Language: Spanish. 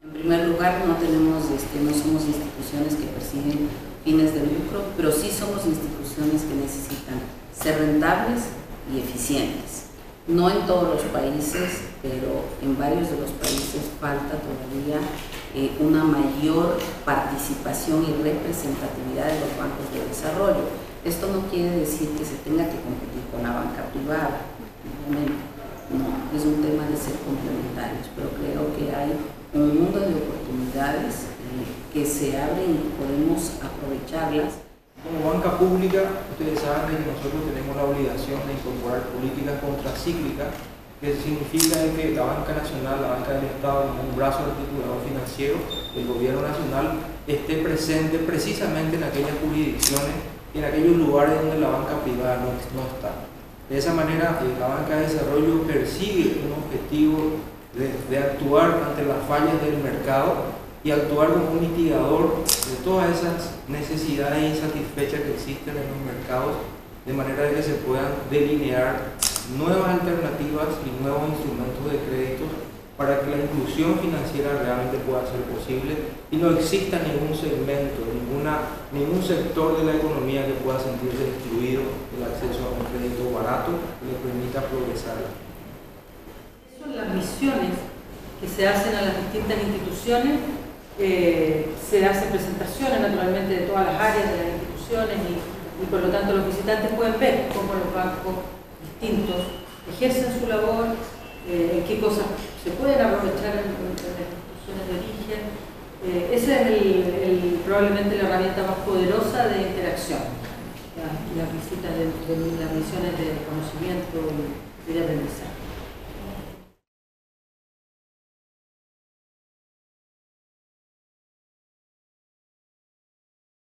En primer lugar, no somos instituciones que persiguen fines de lucro, pero sí somos instituciones que necesitan ser rentables y eficientes. No en todos los países, pero en varios de los países falta todavía una mayor participación y representatividad de los bancos de desarrollo. Esto no quiere decir que se tenga que competir con la banca privada, no, es un tema de ser complementarios, pero creo que hay un mundo de oportunidades que se abren y podemos aprovecharlas. Como banca pública, ustedes saben que nosotros tenemos la obligación de incorporar políticas contracíclicas, que significa que la banca nacional, la banca del Estado, como un brazo articulador financiero del gobierno nacional, esté presente precisamente en aquellas jurisdicciones y en aquellos lugares donde la banca privada no está. De esa manera, la banca de desarrollo persigue un objetivo de actuar ante las fallas del mercado y actuar como un mitigador de todas esas necesidades insatisfechas que existen en los mercados, de manera de que se puedan delinear nuevas alternativas y nuevos instrumentos de crédito para que la inclusión financiera realmente pueda ser posible y no exista ningún segmento, ningún sector de la economía que pueda sentirse excluido del acceso a un crédito barato que le permita progresar. Son las misiones que se hacen a las distintas instituciones. Se hacen presentaciones naturalmente de todas las áreas de las instituciones y por lo tanto los visitantes pueden ver cómo los bancos distintos ejercen su labor, qué cosas se pueden aprovechar en las instituciones de origen. Esa es probablemente la herramienta más poderosa de interacción, las visitas de las misiones de conocimiento y de aprendizaje.